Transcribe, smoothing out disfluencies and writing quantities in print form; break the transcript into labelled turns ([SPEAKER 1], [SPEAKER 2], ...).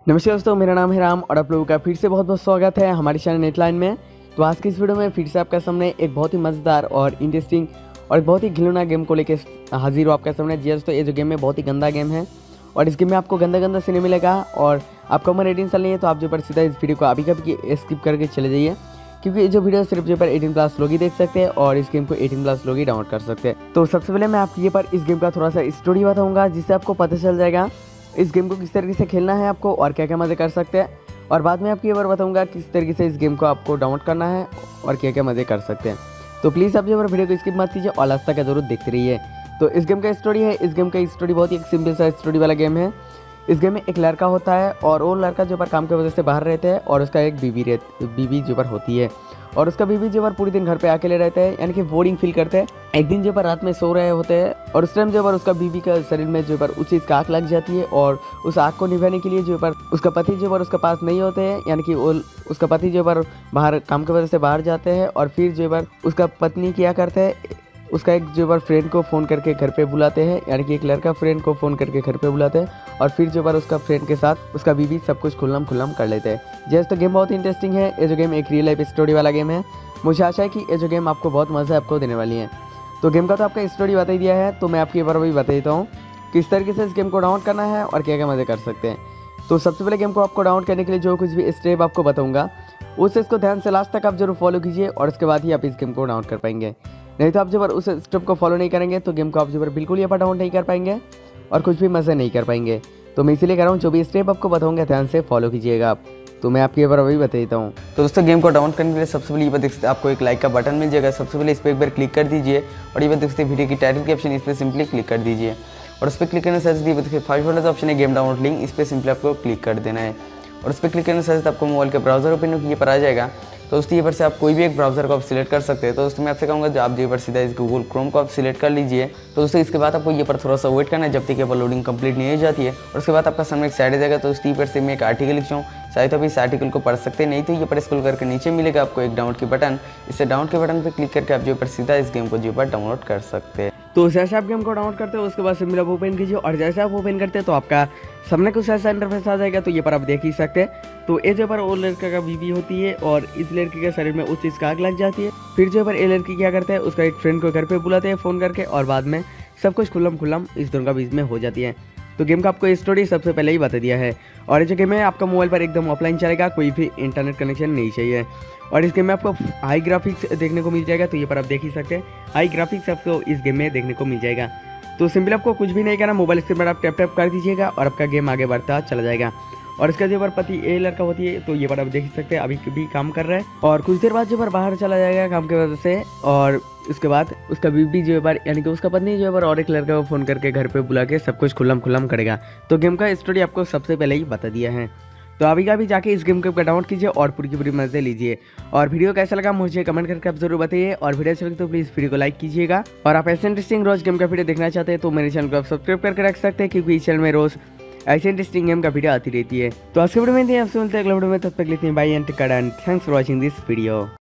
[SPEAKER 1] नमस्कार दोस्तों, मेरा नाम है राम और आप लोगों का फिर से बहुत बहुत स्वागत है हमारे चैनल नेटलाइन में। तो आज की इस वीडियो में फिर से आपके सामने एक बहुत ही मज़ेदार और इंटरेस्टिंग और बहुत ही खिलौना गेम को लेकर हाजिर हूँ आपके सामने। जी दोस्तों, ये जो गेम है बहुत ही गंदा गेम है और इस गेम में आपको गंदा गंदा सीने मिलेगा और आपका उम्र 18 साल नहीं है तो आप जो पर सीधा इस वीडियो को अभी कभी स्किप करके चले जाइए, क्योंकि ये जो वीडियो सिर्फ जो पर 18+ लोग ही देख सकते हैं और इस गेम को 18+ लोग ही डाउनलोड कर सकते हैं। तो सबसे पहले मैं आपको ये पर इस गेम का थोड़ा सा स्टोरी बताऊँगा, जिससे आपको पता चल जाएगा इस गेम को किस तरीके से खेलना है आपको और क्या क्या मज़े कर सकते हैं। और बाद में आपको ये बार बताऊंगा किस तरीके से इस गेम को आपको डाउनलोड करना है और क्या क्या मज़े कर सकते हैं। तो प्लीज़ आप जो बार वीडियो को स्किप मत कीजिए और लास्ट तक जरूर देखते रहिए। तो इस गेम का स्टोरी है, इस गेम का स्टोरी बहुत ही एक सिंपल सा स्टोरी वाला गेम है। इस गेम में एक लड़का होता है और वो लड़का जो पर काम की वजह से बाहर रहते हैं और उसका एक बीवी जो पर होती है और उसका बीवी जो पर पूरी दिन घर पे अकेले रहते हैं, यानी कि बोरिंग फील करते हैं। एक दिन जो पर रात में सो रहे होते हैं और उस टाइम जो पर उसका बीवी का शरीर में जो पर उस चीज़ का आग लग जाती है और उस आग को निभाने के लिए जो पर उसका पति जो पर उसका पास नहीं होते हैं, यानी कि वो उसका पति जो पर बाहर काम की वजह से बाहर जाते हैं और फिर जो पर उसका पत्नी क्या करते हैं, उसका एक जो बार फ्रेंड को फ़ोन करके घर पे बुलाते हैं, यानी कि एक लड़का फ्रेंड को फ़ोन करके घर पे बुलाते हैं और फिर जो बार उसका फ्रेंड के साथ उसका बीवी सब कुछ खुल्लम खुल्लम कर लेते हैं। जैसे तो गेम बहुत इंटरेस्टिंग है। ये जो गेम एक रियल लाइफ स्टोरी वाला गेम है। मुझे आशा है कि ये जो गेम आपको बहुत मज़ा आपको देने वाली है। तो गेम का तो आपका स्टोरी बता ही दिया है, तो मैं आपकी बार भी बता देता हूँ किस तरीके से इस गेम को डाउनलोड करना है और क्या क्या मज़े कर सकते हैं। तो सबसे पहले गेम को आपको डाउनलोड करने के लिए जो कुछ भी स्टेप आपको बताऊँगा उस इसको ध्यान से लास्ट तक आप जरूर फॉलो कीजिए और उसके बाद ही आप इस गेम को डाउनलोड कर पाएंगे। नहीं तो आप जब उस स्टेप को फॉलो नहीं करेंगे तो गेम को आप जब बिल्कुल यहाँ पर डाउनलोड नहीं कर पाएंगे और कुछ भी मज़े नहीं कर पाएंगे। तो मैं इसीलिए कह रहा हूँ जो भी स्टेप आपको बताऊँगा ध्यान से फॉलो कीजिएगा आप। तो मैं आपकी बार अभी बता देता हूँ। तो दोस्तों, गेम को डाउनलोड करने के लिए सबसे पहले ये देख सकते आपको एक लाइक का बटन मिल जाएगा। सबसे पहले इस पर एक बार क्लिक कर दीजिए और ये देख सकते वीडियो की टाइटल के ऑप्शन इस पर सिंपली क्लिक कर दीजिए और उस पर क्लिक करने से फर्स्ट वाला ऑप्शन है गेम डाउनलोड लिंक, इस पर सिंपली आपको क्लिक कर देना है और उस पर क्लिक करने से आपको मोबाइल के ब्राउजर ओपन ये पर आ जाएगा। तो दोस्तों, ये पर से आप कोई भी एक ब्राउज़र को आप सिलेक्ट कर सकते हैं। तो दोस्तों, मैं आपसे कहूँगा जो आप ये पर सीधा इस गूगल क्रोम को आप सिलेक्ट कर लीजिए। तो दोस्तों, इसके बाद आपको ये पर थोड़ा सा वेट करना है जब तक ये पर लोडिंग कंप्लीट नहीं हो जाती है और उसके बाद आपका सामने एक साइड आ जाएगा। तो दोस्तों, ये पर से मैं एक आर्टिकल लिखता हूँ, चाहे तो आप इस आर्टिकल को पढ़ सकते हैं, नहीं तो ये पर स्क्रॉल करके नीचे मिलेगा आपको एक डाउनलोड की बटन। इससे डाउनलोड के बटन पर क्लिक करके आप जो पर सीधा इस गेम को जो पर डाउनलोड कर सकते हैं। तो जैसे आप गेम को डाउनलोड करते हो उसके बाद सिंपली आप ओपन कीजिए और जैसे आप ओपन करते हैं तो आपका सामने कुछ ऐसा इंटरफेस आ जाएगा। तो ये पर आप देख ही सकते हैं। तो ये जो पर वो लड़का का बीवी होती है और इस लड़के के शरीर में उस चीज़ का आग लग जाती है। फिर जो पर ये लड़की क्या करते हैं, उसका एक फ्रेंड को घर पे बुलाते हैं फ़ोन करके और बाद में सब कुछ खुल्लम खुल्लम इस दोनों का बीच में हो जाती है। तो गेम का आपको स्टोरी सबसे पहले ही बता दिया है और ये जो गेम है आपका मोबाइल पर एकदम ऑफलाइन चलेगा, कोई भी इंटरनेट कनेक्शन नहीं चाहिए और इस गेम में आपको हाई ग्राफिक्स देखने को मिल जाएगा। तो ये पर आप देख ही सकते हैं हाई ग्राफिक्स आपको इस गेम में देखने को मिल जाएगा। तो सिंपल आपको कुछ भी नहीं करना, मोबाइल स्क्रीन पर आप टैप टैप कर दीजिएगा और आपका गेम आगे बढ़ता चला जाएगा। और इसका जो पर पति ए लड़का होती है तो ये पर आप देख सकते हैं अभी भी काम कर रहा है और कुछ देर बाद जो पर बाहर चला जाएगा काम की वजह से और उसके बाद उसका बीवी जो है यानी कि उसका पत्नी जो है और एक लड़का को फ़ोन करके घर पे बुला के सब कुछ खुल्लम खुल्लम करेगा। तो गेम का स्टोरी आपको सबसे पहले ही बता दिया है। तो अभी का भी जाके इस गेम को डाउनलोड कीजिए और पूरी की पूरी मजे लीजिए। और वीडियो कैसा लगा मुझे कमेंट करके आप जरूर बताइए और वीडियो अच्छा लगे तो प्लीज़ वीडियो को लाइक कीजिएगा। और आप ऐसे इंटरेस्टिंग रोज गेम का वीडियो देखना चाहते हैं तो मेरे चैनल को आप सब्सक्राइब करके रख सकते हैं, क्योंकि इस चैनल में रोज ऐसे इंटरेस्टिंग गेम का वीडियो आती रहती है। तो आज के वीडियो में आपसे मिलते हैं अगले वीडियो में, तब तक लेते हैं bye and thanks for watching this video.